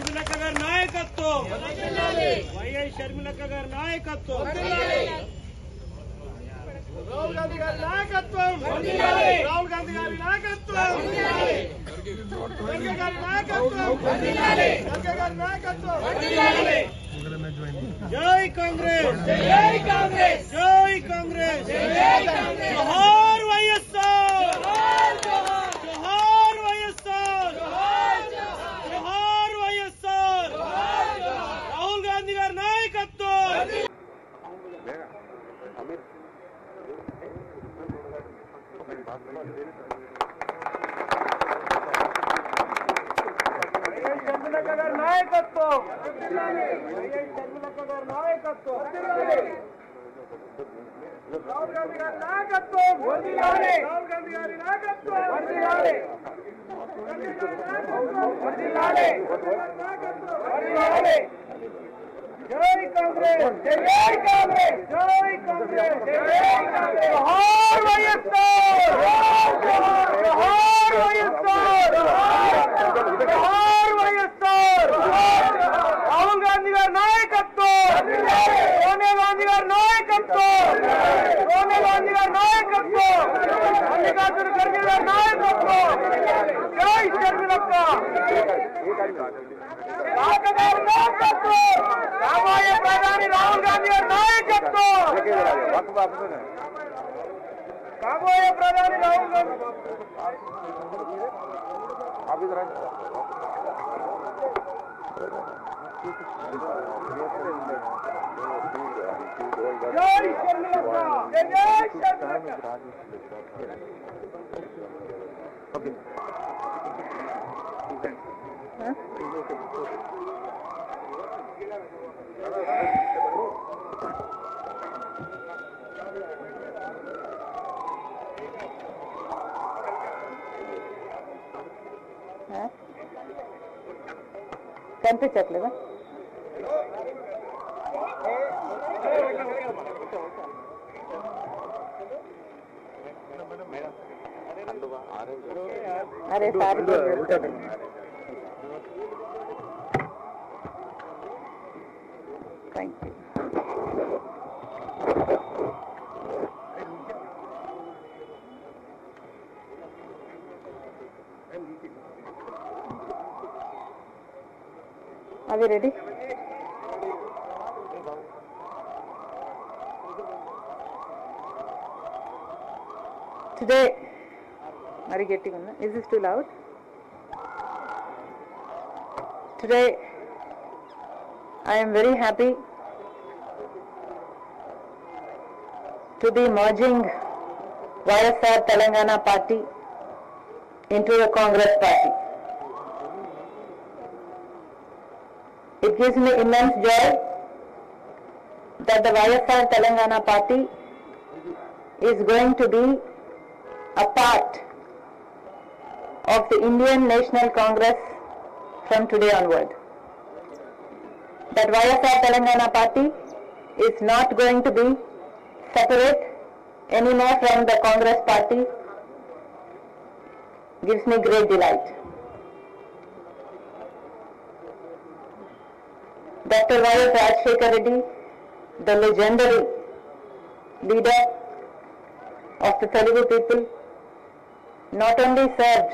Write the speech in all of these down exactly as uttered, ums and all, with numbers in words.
షర్మిలక్క గారి నాయకత్వం, వైఎస్ షర్మిలక్క గారి నాయకత్వం, రాహుల్ గాంధీ గారి నాయకత్వం, రాహుల్ గాంధీ గారి నాయకత్వం, ఖర్గే గారి నాయకత్వం, ఖర్గే గారి నాయకత్వం. జై కాంగ్రెస్, జై కాంగ్రెస్, జై కాంగ్రెస్, జై కాంగ్రెస్. జోహార్ వైఎస్ఆర్, జోహార్ వైఎస్ఆర్, జోహార్ వైఎస్ఆర్. రాహుల్ గాంధీ గారి నాయకత్వం. షర్మిలక్క గారి నాయకత్వం, షర్మిలక్క గారి నాయకత్వం, రాహుల్ గాంధీ గారి నాయకత్వం, రాహుల్ గాంధీ గారి నాయకత్వం, జై కాంగ్రెస్, జై కాంగ్రెస్, జై కాంగ్రెస్, జై కాంగ్రెస్. జోహార్ వైఎస్ఆర్, జోహార్ వైఎస్ఆర్, జోహార్ వైఎస్ఆర్. రాహుల్ గాంధీ గారి నాయకత్వం, సోనియా గాంధీ గారి నాయకత్వం, సోనియా గాంధీ గారి నాయకత్వం, మల్లికార్జున ఖర్గే గారి నాయకత్వం. జై షర్మిలక్క. రాబోయే ప్రధాని రాహుల్ గాంధీ గారి నాయకత్వం, కాబోయే ప్రధాని రాహుల్ గాంధీ. జై షర్మిలక్క, జై షర్మిలక్క. కనిపించట్లేదా? అరే sorry, thank you. Are we ready? Today, are you getting on? Is this too loud? Today, I am very happy to be merging Y S R Telangana party into the Congress party. It gives me immense joy that the Y S R Telangana party is going to be a part of the Indian National Congress from today onward. That Y S R Telangana party is not going to be separate anymore from the Congress party gives me great delight. Doctor Y S Rajshekar Reddy, the legendary leader of the Telugu people, not only served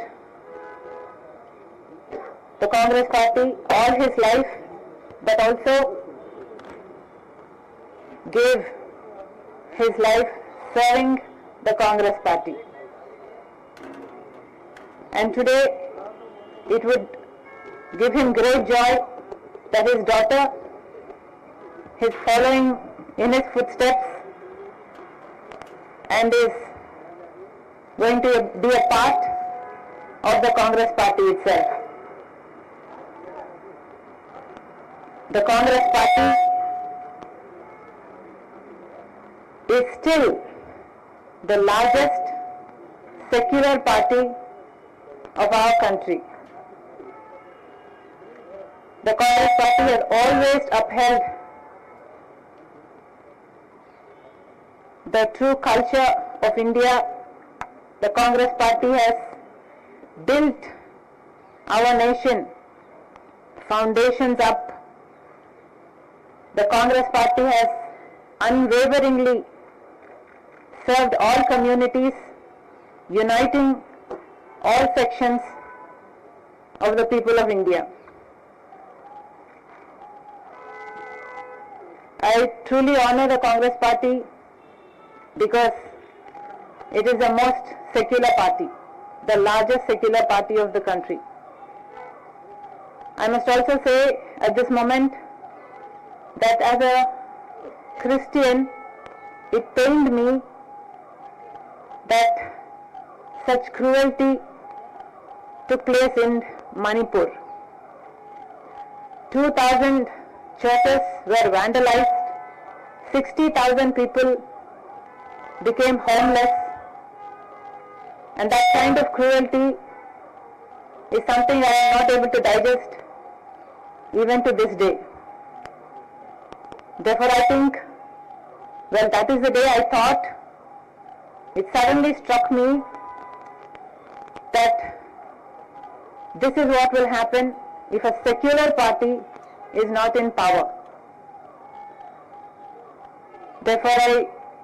the Congress party all his life, but also gave his life serving the Congress party. And today it would give him great joy that his daughter is following in his footsteps and is going to be a part of the Congress party itself. The Congress party is still the largest secular party of our country. The Congress party has always upheld the true culture of India. The Congress party has built our nation foundations up, the Congress Party has unwaveringly served all communities, uniting all sections of the people of India. I truly honor the Congress Party because it is the most secular party, the largest secular party of the country. I must also say at this moment that as a Christian, it pained me that such cruelty took place in Manipur. two thousand churches were vandalized, sixty thousand people became homeless, and that kind of cruelty is something I am not able to digest even to this day. Therefore I think, well, that is the day I thought, it suddenly struck me that this is what will happen if a secular party is not in power. Therefore I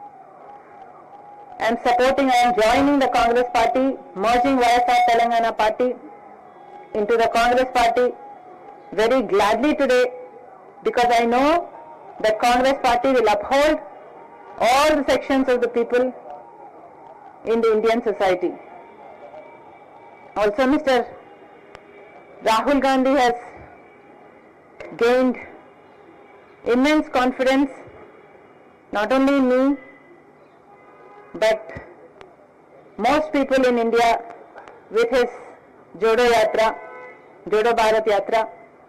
am supporting, I am joining the Congress Party, merging Y S R Telangana Party into the Congress Party very gladly today, because I know that Congress Party will uphold all the sections of the people in the Indian society. Also, Mister Rahul Gandhi has gained immense confidence, not only in me, but most people in India, with his Jodo Yatra, Jodo Bharat Yatra.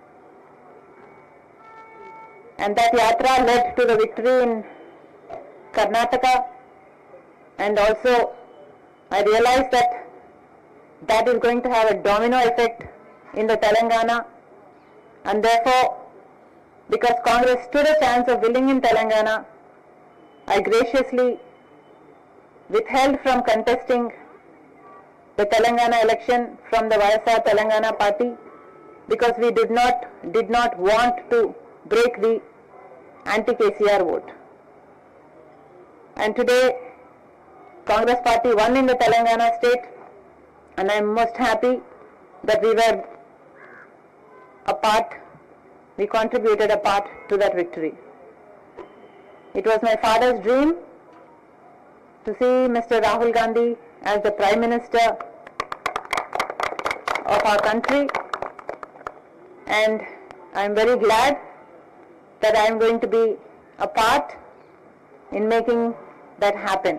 And that yatra led to the victory in Karnataka, and also I realized that that is going to have a domino effect in the Telangana, and therefore, because Congress stood a chance of winning in Telangana, I graciously withheld from contesting the Telangana election from the Y S R Telangana Party, because we did not did not want to break the anti-K C R vote. And today, Congress Party won in the Telangana state, and I am most happy that we were a part, we contributed a part to that victory. It was my father's dream to see Mister Rahul Gandhi as the Prime Minister of our country, and I am very glad that I am going to be a part in making that happen.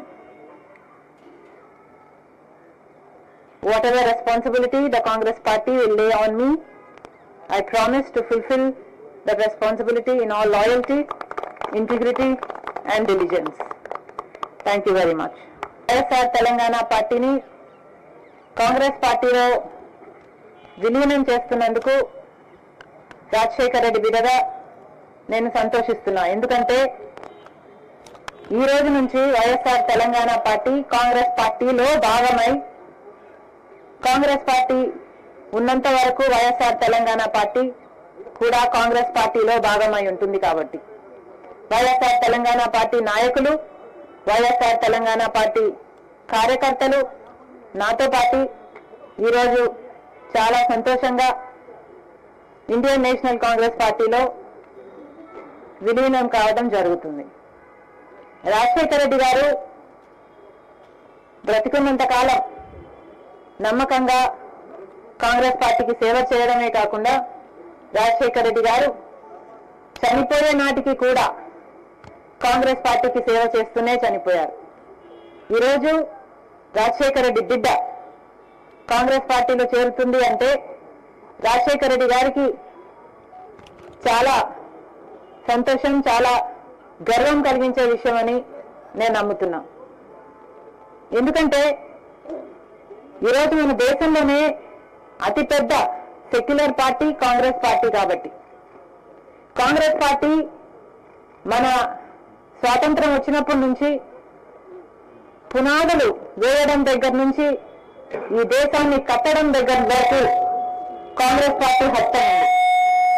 Whatever responsibility the Congress Party will lay on me, I promise to fulfill that responsibility in all loyalty, integrity and diligence. Thank you very much. Y S R Telangana Partyని కాంగ్రెస్ పార్టీలో విలీనం చేస్తున్నందుకు రాజశేఖర రెడ్డి బిడ్డగా నేను సంతోషిస్తున్నా. ఎందుకంటే ఈ రోజు నుంచి వైఎస్ఆర్ తెలంగాణ పార్టీ కాంగ్రెస్ పార్టీలో భాగమై, కాంగ్రెస్ పార్టీ ఉన్నంత వరకు వైఎస్ఆర్ తెలంగాణ పార్టీ కూడా కాంగ్రెస్ పార్టీలో భాగమై ఉంటుంది. కాబట్టి వైఎస్ఆర్ తెలంగాణ పార్టీ నాయకులు, వైఎస్ఆర్ తెలంగాణ పార్టీ కార్యకర్తలు నాతో పాటు ఈరోజు చాలా సంతోషంగా ఇండియన్ నేషనల్ కాంగ్రెస్ పార్టీలో విలీనం కావడం జరుగుతుంది. రాజశేఖర రెడ్డి గారు బ్రతికున్నంత కాలం నమ్మకంగా కాంగ్రెస్ పార్టీకి సేవ చేయడమే కాకుండా రాజశేఖర రెడ్డి గారు చనిపోయే నాటికి కూడా కాంగ్రెస్ పార్టీకి సేవ చేస్తూనే చనిపోయారు. ఈరోజు రాజశేఖర రెడ్డి బిడ్డ కాంగ్రెస్ పార్టీలో చేరుతుంది అంటే రాజశేఖర రెడ్డి గారికి చాలా సంతోషం, చాలా గర్వం కలిగించే విషయం అని నేను నమ్ముతున్నా. ఎందుకంటే ఈరోజు మన దేశంలోనే అతిపెద్ద సెక్యులర్ పార్టీ కాంగ్రెస్ పార్టీ. కాబట్టి కాంగ్రెస్ పార్టీ మన స్వాతంత్రం వచ్చినప్పటి నుంచి పునాదులు వేయడం దగ్గర నుంచి ఈ దేశాన్ని కట్టడం దగ్గర వరకు కాంగ్రెస్ పార్టీ హస్తం ఉంది.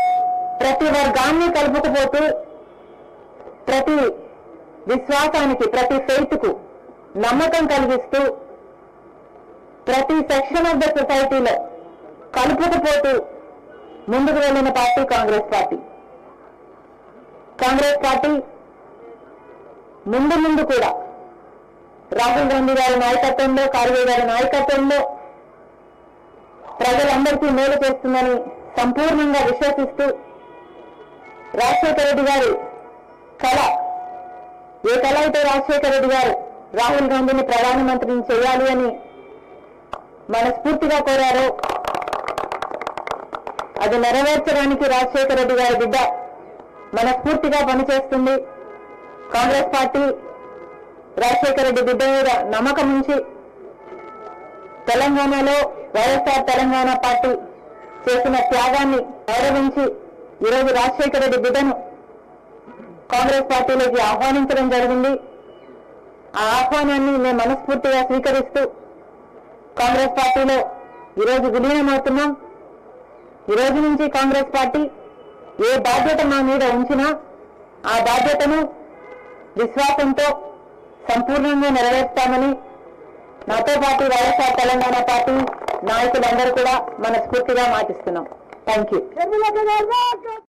దాన్ని కలుపుకుపోతూ ప్రతి విశ్వాసానికి, ప్రతి ఫెయిత్కు నమ్మకం కలిగిస్తూ ప్రతి సెక్షన్ ఆఫ్ ద సొసైటీలో కలుపుకుపోతూ ముందుకు వెళ్ళిన party Congress party. Congress party ముందు ముందు కూడా రాహుల్ గాంధీ గారి నాయకత్వంలో, ఖార్గే గారి నాయకత్వంలో ప్రజలందరికీ మేలు చేస్తుందని సంపూర్ణంగా విశ్వసిస్తూ రాజశేఖర రెడ్డి గారి కళ, ఏ కళ అయితే రాజశేఖర రెడ్డి గారు రాహుల్ గాంధీని ప్రధానమంత్రిని చేయాలి అని మనస్ఫూర్తిగా కోరారో అది నెరవేర్చడానికి రాజశేఖర రెడ్డి గారి బిడ్డ మనస్ఫూర్తిగా పనిచేస్తుంది. కాంగ్రెస్ పార్టీ రాజశేఖర రెడ్డి బిడ్డ మీద నమ్మకం ఉంచి తెలంగాణలో వైఎస్ఆర్ తెలంగాణ పార్టీ చేసిన త్యాగాన్ని గౌరవించి ఈరోజు రాజశేఖర రెడ్డి బిడ్డను కాంగ్రెస్ పార్టీలోకి ఆహ్వానించడం జరిగింది. ఆ ఆహ్వానాన్ని మేము మనస్ఫూర్తిగా స్వీకరిస్తూ కాంగ్రెస్ పార్టీలో ఈరోజు విలీనమవుతున్నాం. ఈ రోజు నుంచి కాంగ్రెస్ పార్టీ ఏ బాధ్యత మా మీద ఉంచినా ఆ బాధ్యతను విశ్వాసంతో సంపూర్ణంగా నెరవేర్స్తామని నాతో పాటు వైఎస్ఆర్ తెలంగాణ పార్టీ నాయకులందరూ కూడా మనస్ఫూర్తిగా మాటిస్తున్నాం. Thank you.